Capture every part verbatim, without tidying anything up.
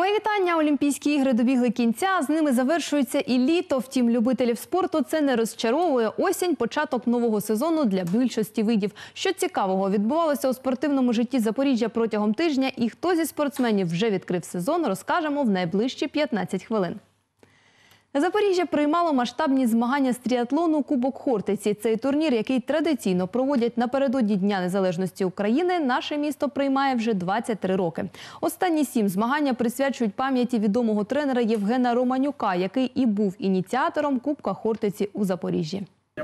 Мої вітання. Олімпійські ігри добігли кінця, з ними завершується і літо. Втім, любителів спорту це не розчаровує. Осінь – початок нового сезону для більшості видів. Що цікавого відбувалося у спортивному житті Запоріжжя протягом тижня і хто зі спортсменів вже відкрив сезон, розкажемо в найближчі п'ятнадцять хвилин. Запоріжжя приймало масштабні змагання з тріатлону «Кубок Хортиці». Цей турнір, який традиційно проводять напередодні Дня незалежності України, наше місто приймає вже двадцять три роки. Останні сім змагання присвячують пам'яті відомого тренера Євгена Романюка, який і був ініціатором Кубка Хортиці у Запоріжжі.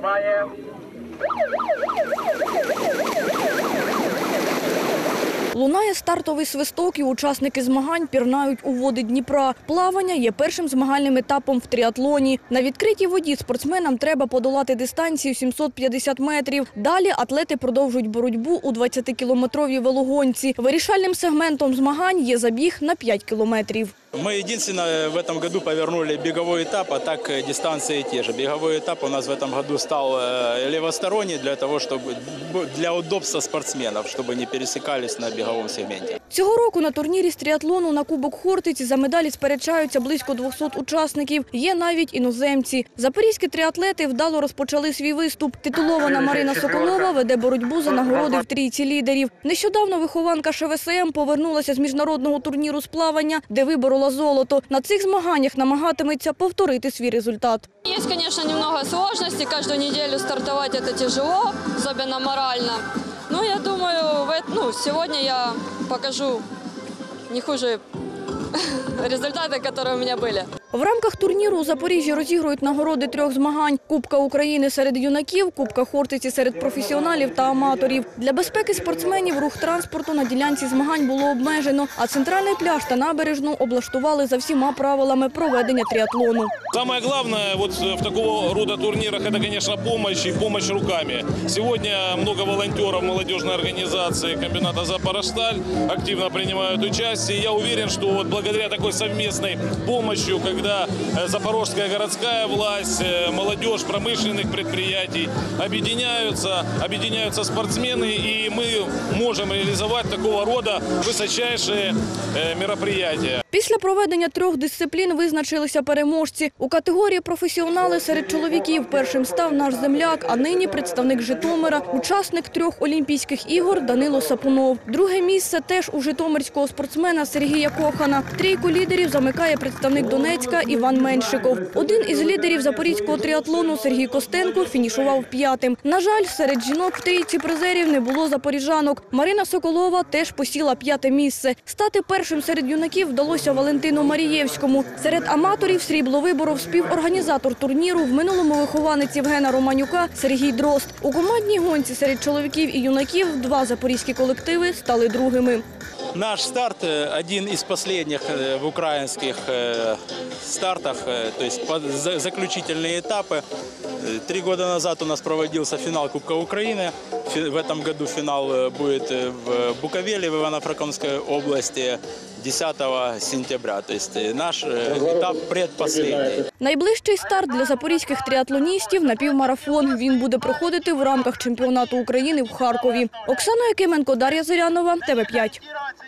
Лунає стартовий свисток і учасники змагань пірнають у води Дніпра. Плавання є першим змагальним етапом в тріатлоні. На відкритій воді спортсменам треба подолати дистанцію сімсот п'ятдесят метрів. Далі атлети продовжують боротьбу у двадцятикілометровій велогонці. Вирішальним сегментом змагань є забіг на п'ять кілометрів. Мы единственное в этом году повернули беговой этап, а так дистанции те же. Беговой этап у нас в этом году стал левосторонний для того, чтобы для удобства спортсменов, чтобы не пересекались на беговом сегменте. Цього року на турнірі з тріатлону на Кубок Хортиці за медалі сперечаються близько двохсот учасників. Є навіть іноземці. Запорізькі тріатлети вдало розпочали свій виступ. Титулована Марина Соколова веде боротьбу за нагороди в трійці лідерів. Нещодавно вихованка ШВСМ повернулася з міжнародного турніру з плавання, де виборола золото. На цих змаганнях намагатиметься повторити свій результат. Є, звісно, немного складностей. Кожну неділю стартувати це тяжело, особливо морально. Ну, я думаю, ну, сьогодні я покажу не хуже результати, які у мене були. В рамках турніру у Запоріжжі розігрують нагороди трьох змагань – Кубка України серед юнаків, Кубка Хортиці серед професіоналів та аматорів. Для безпеки спортсменів рух транспорту на ділянці змагань було обмежено, а центральний пляж та набережну облаштували за всіма правилами проведення тріатлону. Самое главное вот в такого рода турнирах – это, конечно, помощь и помощь руками. Сегодня много волонтеров молодежной организации комбината «Запорожсталь» активно принимают участие. Я уверен, что вот благодаря такой совместной помощи, когда когда запорожская городская власть, молодежь промышленных предприятий объединяются, объединяются спортсмены, и мы можем реализовать такого рода высочайшие мероприятия. Після проведення трьох дисциплін визначилися переможці. У категорії професіонали серед чоловіків першим став наш земляк, а нині представник Житомира, учасник трьох Олімпійських ігор Данило Сапунов. Друге місце теж у житомирського спортсмена Сергія Кохана. Трійку лідерів замикає представник Донецька Іван Меншиков. Один із лідерів запорізького тріатлону Сергій Костенко фінішував п'ятим. На жаль, серед жінок в трійці призерів не було запоріжанок. Марина Соколова теж посіла п'яте місце. Стати першим серед юнаків вдалося Валентину Марієвському. Серед аматорів срібло виборов співорганізатор турніру, в минулому вихованець Євгена Романюка Сергій Дрозд. У командній гонці серед чоловіків і юнаків два запорізькі колективи стали другими. Наш старт один из последних в украинских стартах, то есть заключительные этапы. Три года назад у нас проводился финал Кубка Украины. В этом году финал будет в Буковеле, в Ивано-Франковской области, десятого сентября. То есть наш этап предпоследний. Найближчий старт для запорізьких тріатлоністів – напівмарафон. Він буде проходити в рамках чемпіонату України в Харкові. Оксана Якименко, Дар'я Зирянова, Т В п'ять.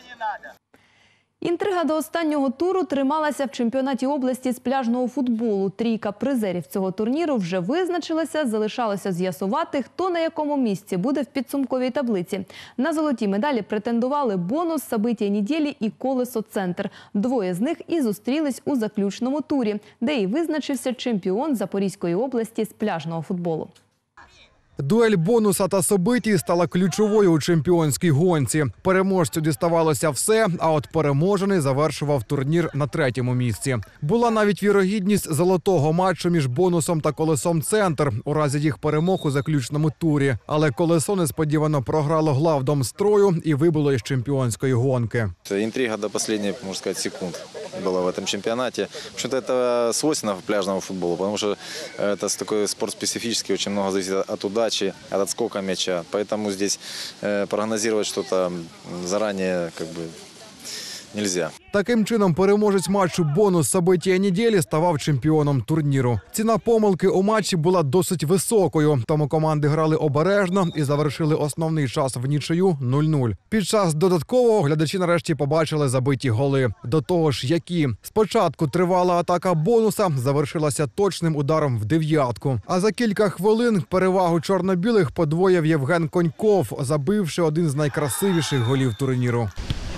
Інтрига до останнього туру трималася в чемпіонаті області з пляжного футболу. Трійка призерів цього турніру вже визначилася, залишалося з'ясувати, хто на якому місці буде в підсумковій таблиці. На золоті медалі претендували «Бонус», «События неділі» і «Колесо Центр». Двоє з них і зустрілись у заключному турі, де і визначився чемпіон Запорізької області з пляжного футболу. Дуель «Бонуса» та «Событий» стала ключовою у чемпіонській гонці. Переможцю діставалося все, а от переможений завершував турнір на третьому місці. Була навіть вірогідність золотого матчу між «Бонусом» та «Колесом Центр» у разі їх перемог у заключному турі. Але «Колесо» несподівано програло главдом строю і вибило із чемпіонської гонки. Інтрига до останніх, можна сказати, секунд была в этом чемпионате. В общем-то, это свойственно пляжному футболу, потому что это такой спорт специфический, очень много зависит от удачи, от отскока мяча. Поэтому здесь прогнозировать что-то заранее как бы нельзя. Таким чином, переможець матчу «Бонус события неділі» ставав чемпіоном турніру. Ціна помилки у матчі була досить високою, тому команди грали обережно і завершили основний час в нічию нуль нуль. Під час додаткового глядачі нарешті побачили забиті голи. До того ж, які. Спочатку тривала атака «Бонуса», завершилася точним ударом в дев'ятку. А за кілька хвилин перевагу чорно-білих подвоїв Євген Коньков, забивши один з найкрасивіших голів турніру.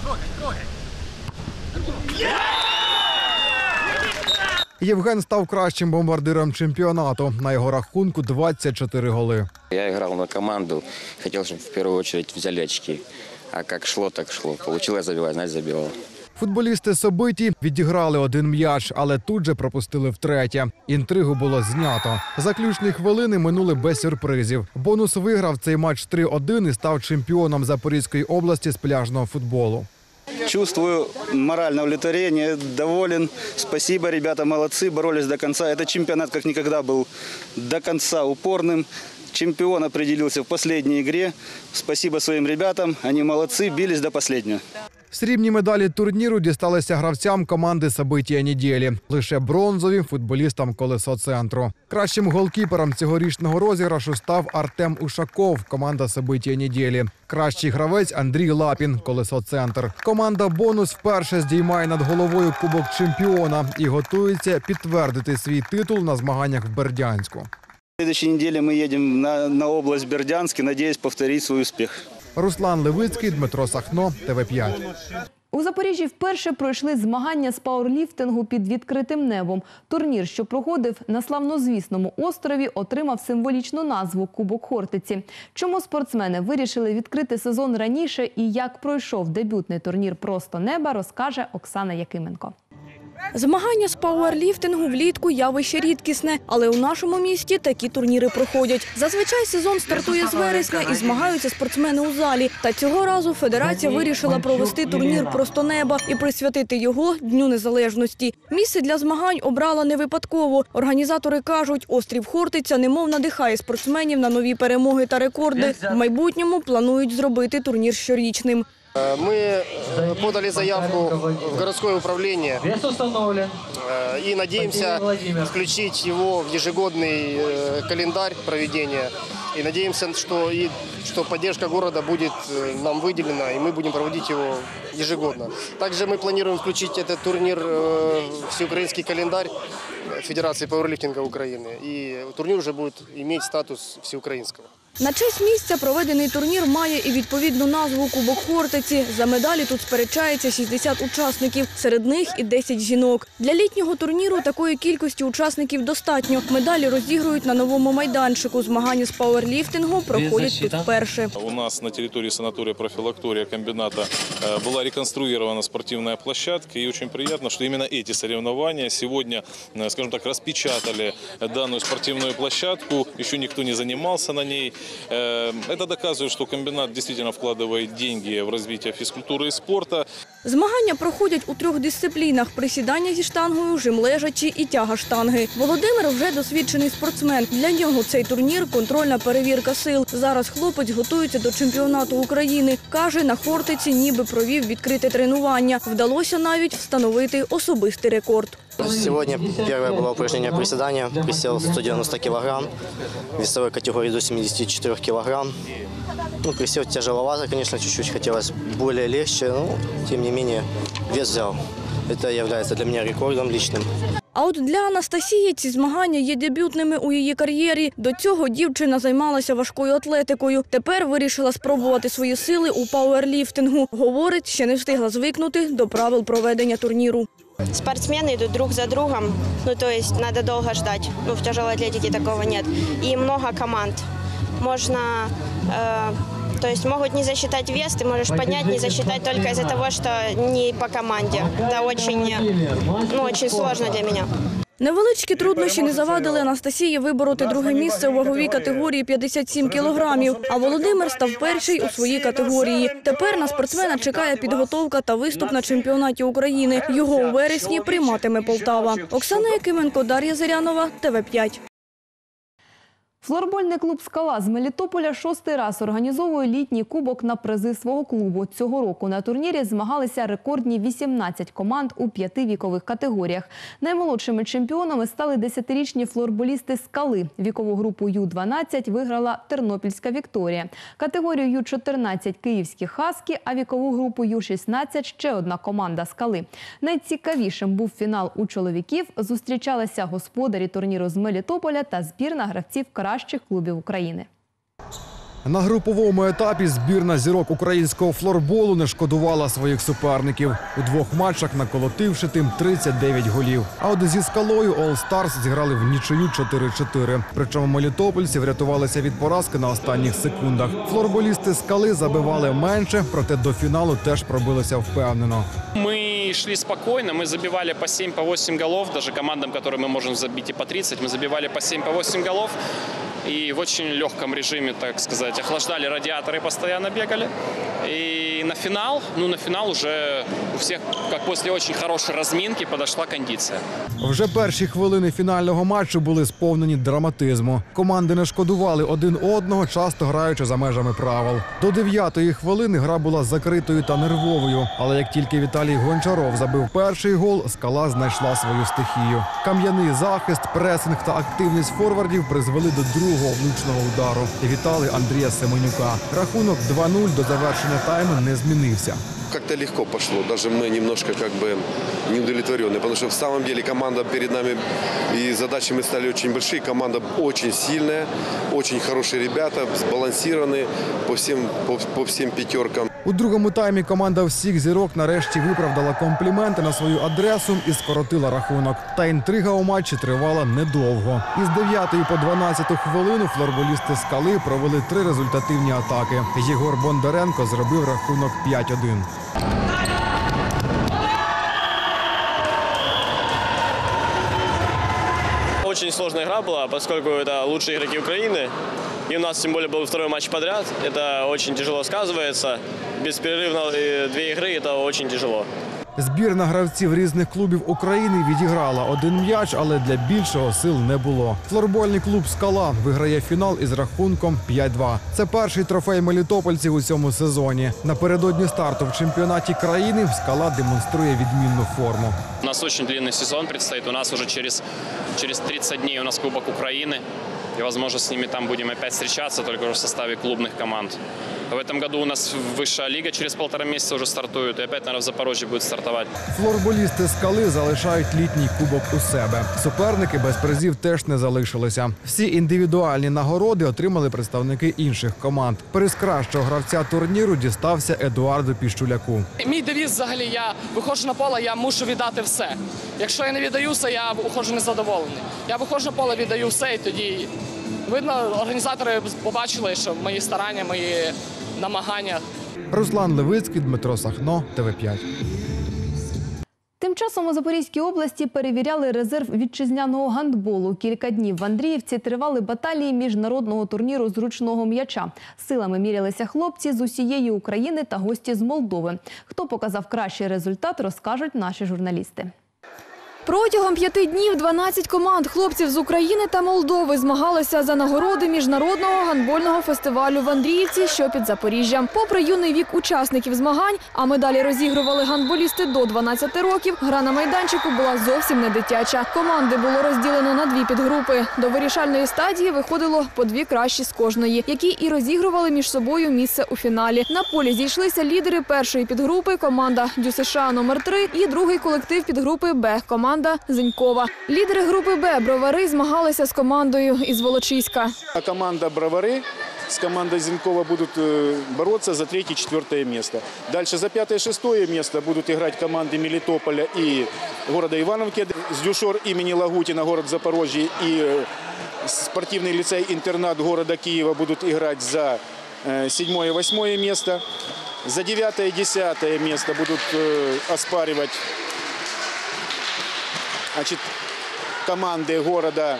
Євген став кращим бомбардиром чемпіонату. На його рахунку двадцять чотири голи. Я играл на команду, хотел, чтобы в первую очередь взяли очки. А как шло, так шло. Получилось забивать, значит забивал. Футболісти «Собиті» відіграли один м'яч, але тут же пропустили втретє. Інтригу було знято. Заключні хвилини минули без сюрпризів. «Бонус» виграв цей матч три один і став чемпіоном Запорізької області з пляжного футболу. Чувствую моральное удовлетворение, доволен. Спасибо, ребята, молодцы, боролись до конца. Этот чемпионат как никогда был до конца упорным. Чемпион определился в последней игре. Спасибо своим ребятам, они молодцы, бились до последнего. Срібні медалі турніру дісталися гравцям команди «События неділі». Лише бронзові – футболістам «Колесо центру». Кращим голкіпером цьогорічного розіграшу став Артем Ушаков, команда «События неділі». Кращий гравець – Андрій Лапін, «Колесо центр». Команда «Бонус» вперше здіймає над головою Кубок чемпіона і готується підтвердити свій титул на змаганнях в Бердянську. На следующей неделе мы едем на, на область Бердянск и надеюсь повторить свой успех. Руслан Левицький, Дмитро Сахно, Т В п'ять. У Запоріжжі вперше пройшли змагання з пауерліфтингу під відкритим небом. Турнір, що проходив на славнозвісному острові, отримав символічну назву «Кубок Хортиці». Чому спортсмени вирішили відкрити сезон раніше і як пройшов дебютний турнір «Просто неба», розкаже Оксана Якименко. Змагання з пауерліфтингу влітку – явище рідкісне, але у нашому місті такі турніри проходять. Зазвичай сезон стартує з вересня і змагаються спортсмени у залі. Та цього разу федерація вирішила провести турнір «Просто неба» і присвятити його Дню Незалежності. Місце для змагань обрала не випадково. Організатори кажуть, острів Хортиця немов надихає спортсменів на нові перемоги та рекорди. В майбутньому планують зробити турнір щорічним. Мы подали заявку в городское управление и надеемся включить его в ежегодный календарь проведения. И надеемся, что, и, что поддержка города будет нам выделена, и мы будем проводить его ежегодно. Также мы планируем включить этот турнир в всеукраинский календарь Федерации пауэрлифтинга Украины. И турнир уже будет иметь статус всеукраинского. На честь місця проведений турнір має і відповідну назву «Кубок Хортиці». За медалі тут сперечається шістдесят учасників, серед них і десять жінок. Для літнього турніру такої кількості учасників достатньо. Медалі розігрують на новому майданчику. Змагання з пауерліфтингу проходять тут вперше. У нас на території санаторія профілакторія комбіната була реконструирована спортивна площадка. І дуже приємно, що іменно ці соревновання сьогодні, скажімо так, розпечатали дану спортивну площадку. Ще ніхто не займався на ній. Это доказывает, что комбинат действительно вкладывает деньги в развитие физкультуры и спорта. Змагання проходять у трьох дисциплінах – присідання зі штангою, жим лежачі і тяга штанги. Володимир вже досвідчений спортсмен. Для нього цей турнір – контрольна перевірка сил. Зараз хлопець готується до чемпіонату України. Каже, на Хортиці ніби провів відкрите тренування. Вдалося навіть встановити особистий рекорд. Сегодня первое было упражнение приседания. Присел сто девяносто килограмм, весовой категории до семидесяти четырёх килограмм. Ну, присел тяжеловато, конечно, чуть-чуть хотелось более легче, но тем не менее вес взял. Это является для меня рекордом личным. А от для Анастасії ці змагання є дебютними у її кар'єрі. До цього дівчина займалася важкою атлетикою. Тепер вирішила спробувати свої сили у пауерліфтингу. Говорить, ще не встигла звикнути до правил проведення турніру. Спортсмены идут друг за другом, ну то есть надо долго ждать. Ну в тяжелой атлетике такого нет. И много команд. Можно, э, то есть могут не засчитать вес, ты можешь поднять, не засчитать только из-за того, что не по команде. Это очень, ну, очень сложно для меня. Невеличкі труднощі не завадили Анастасії вибороти друге місце у ваговій категорії п'ятдесят сім кілограмів, а Володимир став перший у своїй категорії. Тепер на спортсмена чекає підготовка та виступ на чемпіонаті України. Його у вересні прийматиме Полтава. Оксана Якименко, Дар'я Зирянова, Т В п'ять. Флорбольний клуб «Скала» з Мелітополя шостий раз організовує літній кубок на призи свого клубу. Цього року на турнірі змагалися рекордні вісімнадцять команд у п'яти вікових категоріях. Наймолодшими чемпіонами стали десятирічні флорболісти «Скали». Вікову групу ю дванадцять виграла Тернопільська «Вікторія». Категорію ю чотирнадцять – київські «Хаскі», а вікову групу ю шістнадцять – ще одна команда «Скали». Найцікавішим був фінал у чоловіків. Зустрічалися господарі турніру з Мелітополя та збірна гравців кращих клубів України. На груповому етапі збірна зірок українського флорболу не шкодувала своїх суперників. У двох матчах наколотивши тим тридцять дев'ять голів. А от зі «Скалою» All Stars зіграли в нічию чотири чотири. Причому мелітопольці врятувалися від поразки на останніх секундах. Флорболісти «Скали» забивали менше, проте до фіналу теж пробилися впевнено. Мы шли спокойно, мы забивали по семь, по восемь голов. Даже командам, которые мы можем забить и по тридцать, мы забивали по семь, по восемь голов. И в очень легком режиме, так сказать, охлаждали радиаторы, постоянно бегали. И на финал, ну на финал уже у всех, как после очень хорошей разминки, подошла кондиция. Вже перші хвилини фінального матчу були сповнені драматизму. Команди не шкодували один одного, часто граючи за межами правил. До дев'ятої хвилини гра була закритою та нервовою. Але як тільки Віталій Гончаров забив перший гол, «Скала» знайшла свою стихію. Кам'яний захист, пресинг та активність форвардів призвели до другого влучного удару. І вітали Андрія Семенюка. Рахунок два нуль до завершення тайму не змінився. Как-то легко пошло, даже мы немножко как бы неудовлетворены, потому что в самом деле команда перед нами и задачами стали очень большие, команда очень сильная, очень хорошие ребята, сбалансированные по всем, по, по всем пятеркам. У другому таймі команда всіх зірок нарешті виправдала компліменти на свою адресу і скоротила рахунок. Та інтрига у матчі тривала недовго. Із дев'ятої по дванадцяту хвилину флорболісти «Скали» провели три результативні атаки. Єгор Бондаренко зробив рахунок п'ять один. Очень сложная игра была, поскольку это лучшие игроки Украины. И у нас, тем более, был второй матч подряд. Это очень тяжело сказывается. Беспрерывно две игры – это очень тяжело. Збірна гравців різних клубів України відіграла один м'яч, але для більшого сил не було. Флорбольний клуб «Скала» виграє фінал із рахунком п'ять два. Це перший трофей мелітопольців у цьому сезоні. Напередодні старту в чемпіонаті країни «Скала» демонструє відмінну форму. У нас очень длинный сезон предстоит. У нас уже через, через тридцать дней у нас Кубок Украины. И, возможно, с ними там будем опять встречаться, только уже в составе клубных команд. В этом году у нас высшая лига через полтора месяца уже стартует. И опять, наверное, в Запорожье будет стартовать. Флорболісти «Скали» залишають літній кубок у себе. Суперники без призів теж не залишилися. Всі індивідуальні нагороди отримали представники інших команд. Приз кращого гравця турніру дістався Едуарду Піщуляку. Мій девіз взагалі, я виходжу на поле, я мушу віддати все. Якщо я не віддаюся, я виходжу незадоволений. Я виходжу на поле, віддаю все, і тоді, видно, організатори побачили, що мої старання, мої намагання. Руслан Левицький, Дмитро Сахно, Т В п'ять. Тим часом у Запорізькій області перевіряли резерв вітчизняного гандболу. Кілька днів в Андріївці тривали баталії міжнародного турніру з ручного м'яча. Силами мірялися хлопці з усієї України та гості з Молдови. Хто показав кращий результат, розкажуть наші журналісти. Протягом п'яти днів дванадцять команд хлопців з України та Молдови змагалися за нагороди міжнародного гандбольного фестивалю в Андріївці, що під Запоріжжям. Попри юний вік учасників змагань, а медалі розігрували гандболісти до дванадцяти років, гра на майданчику була зовсім не дитяча. Команди було розділено на дві підгрупи. До вирішальної стадії виходило по дві кращі з кожної, які і розігрували між собою місце у фіналі. На полі зійшлися лідери першої підгрупи – команда ДЮСШ номер три і другий колектив підгрупи Б – команда Зенькова. Лідери групи Б «Бровари» змагалися з командою із Волочиська. Команда «Бровари» с командой Зенькова будут бороться за третье-четвертое место. Дальше за пятое-шестое место будут играть команды Мелитополя и города Ивановки. С дюшор имени Лагутина, город Запорожье, и спортивный лицей-интернат города Киева будут играть за седьмое-восьмое место. За девятое-десятое место будут оспаривать Значит, команды города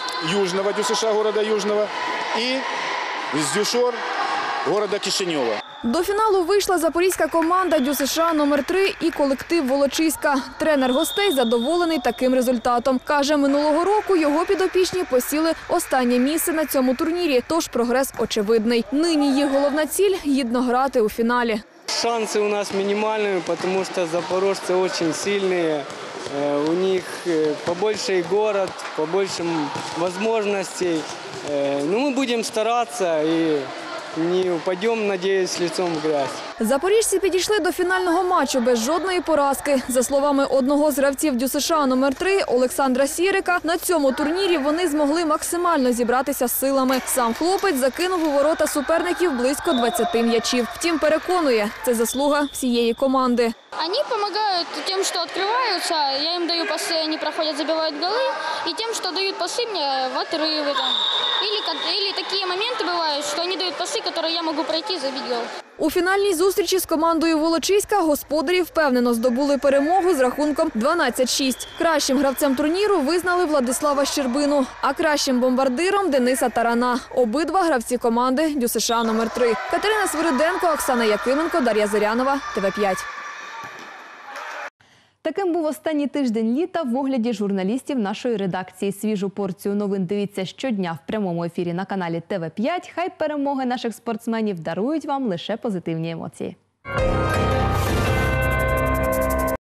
Южного, ДЮСШ города Южного и с дюшор города Кишинева. До фіналу вийшла запорізька команда ДЮСШ номер три і колектив Волочиська. Тренер гостей задоволений таким результатом. Каже, минулого року його підопічні посіли останнє місце на цьому турнірі, тож прогрес очевидний. Нині їх головна ціль – гідно грати у фіналі. Шансы у нас минимальные, потому что запорожцы очень сильные. Э, У них э, побольше город, побольше возможностей. Э, Но мы будем стараться и не упадем, надеюсь, лицом в грязь. Запоріжці підійшли до фінального матчу без жодної поразки. За словами одного з гравців ДЮСШ номер три Олександра Сірика, на цьому турнірі вони змогли максимально зібратися з силами. Сам хлопець закинув у ворота суперників близько двадцяти м'ячів. Втім, переконує, це заслуга всієї команди. Они помогают тем, что открываются, я им даю пасы, они проходят, забивают голы, и тем, что дают пасы мне в отрывы. Там. Или, или такие моменты бывают, что они дают пасы, которые я могу пройти и забить гол. У фінальній зустрічі з командою Волочиська господарі впевнено здобули перемогу з рахунком дванадцять шість. Кращим гравцем турніру визнали Владислава Щербину, а кращим бомбардиром – Дениса Тарана. Обидва гравці команди ДЮСШ номер три. Катерина Свириденко, Оксана Якименко, Дар'я Зирянова, Т В п'ять. Таким був останній тиждень літа в огляді журналістів нашої редакції. Свіжу порцію новин дивіться щодня в прямому ефірі на каналі Т В п'ять. Хай перемоги наших спортсменів дарують вам лише позитивні емоції.